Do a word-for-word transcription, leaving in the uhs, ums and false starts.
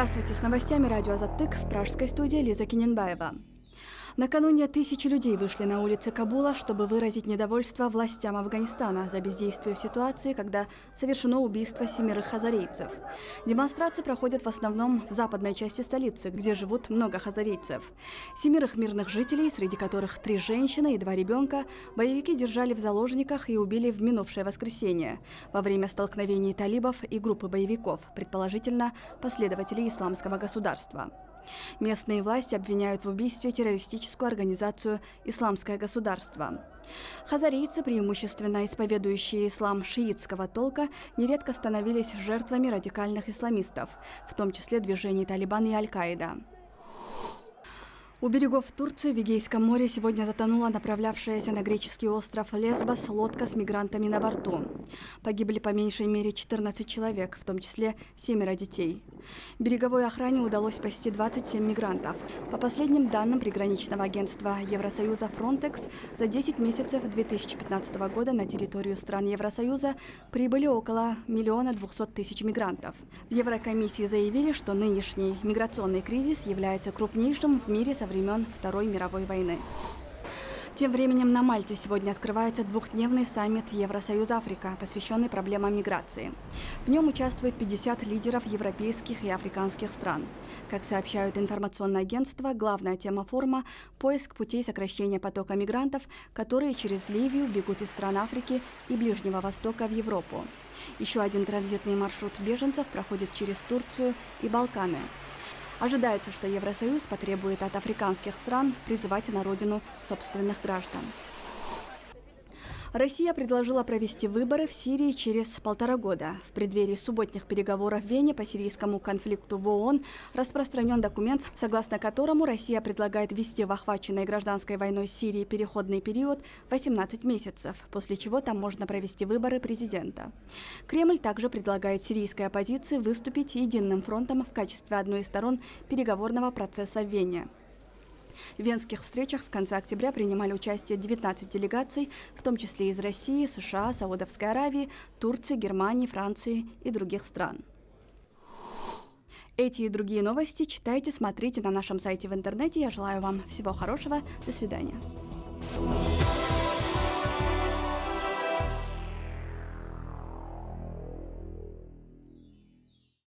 Здравствуйте, с новостями радио «Азаттык», в пражской студии Лиза Киненбаева. Накануне тысячи людей вышли на улицы Кабула, чтобы выразить недовольство властям Афганистана за бездействие в ситуации, когда совершено убийство семерых хазарейцев. Демонстрации проходят в основном в западной части столицы, где живут много хазарейцев. Семерых мирных жителей, среди которых три женщины и два ребенка, боевики держали в заложниках и убили в минувшее воскресенье во время столкновений талибов и группы боевиков, предположительно последователей исламского государства. Местные власти обвиняют в убийстве террористическую организацию «Исламское государство». Хазарийцы, преимущественно исповедующие ислам шиитского толка, нередко становились жертвами радикальных исламистов, в том числе движений «Талибан» и «Аль-Каида». У берегов Турции в Эгейском море сегодня затонула направлявшаяся на греческий остров Лесбос лодка с мигрантами на борту. Погибли по меньшей мере четырнадцать человек, в том числе семеро детей. Береговой охране удалось спасти двадцать семь мигрантов. По последним данным приграничного агентства Евросоюза Frontex, за десять месяцев две тысячи пятнадцатого года на территорию стран Евросоюза прибыли около миллиона двухсот тысяч мигрантов. В Еврокомиссии заявили, что нынешний миграционный кризис является крупнейшим в мире со времен Второй мировой войны. Тем временем на Мальте сегодня открывается двухдневный саммит Евросоюз-Африка, посвященный проблемам миграции. В нем участвует пятьдесят лидеров европейских и африканских стран. Как сообщают информационные агентства, главная тема форума – поиск путей сокращения потока мигрантов, которые через Ливию бегут из стран Африки и Ближнего Востока в Европу. Еще один транзитный маршрут беженцев проходит через Турцию и Балканы. Ожидается, что Евросоюз потребует от африканских стран призывать на родину собственных граждан. Россия предложила провести выборы в Сирии через полтора года. В преддверии субботних переговоров в Вене по сирийскому конфликту в ООН распространен документ, согласно которому Россия предлагает ввести в охваченной гражданской войной Сирии переходный период восемнадцать месяцев, после чего там можно провести выборы президента. Кремль также предлагает сирийской оппозиции выступить единым фронтом в качестве одной из сторон переговорного процесса в Вене. В венских встречах в конце октября принимали участие девятнадцать делегаций, в том числе из России, США, Саудовской Аравии, Турции, Германии, Франции и других стран. Эти и другие новости читайте, смотрите на нашем сайте в интернете. Я желаю вам всего хорошего. До свидания.